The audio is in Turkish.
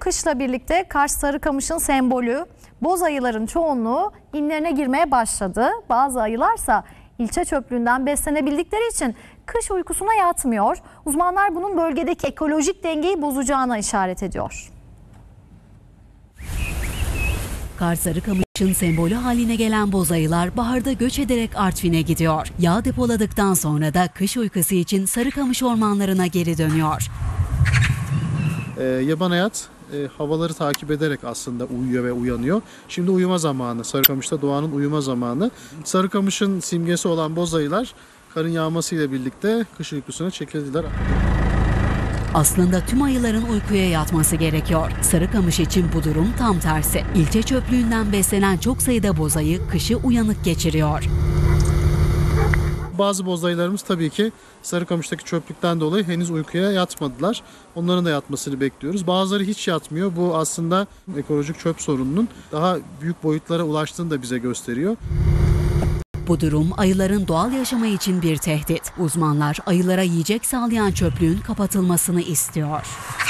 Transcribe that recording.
Kışla birlikte Kars Sarıkamış'ın sembolü boz ayıların çoğunluğu inlerine girmeye başladı. Bazı ayılarsa ilçe çöplüğünden beslenebildikleri için kış uykusuna yatmıyor. Uzmanlar bunun bölgedeki ekolojik dengeyi bozacağına işaret ediyor. Kars Sarıkamış'ın sembolü haline gelen boz ayılar baharda göç ederek Artvin'e gidiyor. Yağ depoladıktan sonra da kış uykusu için Sarıkamış ormanlarına geri dönüyor. Yaban hayat havaları takip ederek aslında uyuyor ve uyanıyor. Şimdi uyuma zamanı. Sarıkamış'ta doğanın uyuma zamanı. Sarıkamış'ın simgesi olan boz ayılar karın yağmasıyla birlikte kış uykusuna çekildiler. Aslında tüm ayıların uykuya yatması gerekiyor. Sarıkamış için bu durum tam tersi. İlçe çöplüğünden beslenen çok sayıda boz ayı kışı uyanık geçiriyor. Bazı boz ayılarımız tabii ki Sarıkamış'taki çöplükten dolayı henüz uykuya yatmadılar. Onların da yatmasını bekliyoruz. Bazıları hiç yatmıyor. Bu aslında ekolojik çöp sorununun daha büyük boyutlara ulaştığını da bize gösteriyor. Bu durum ayıların doğal yaşamı için bir tehdit. Uzmanlar ayılara yiyecek sağlayan çöplüğün kapatılmasını istiyor.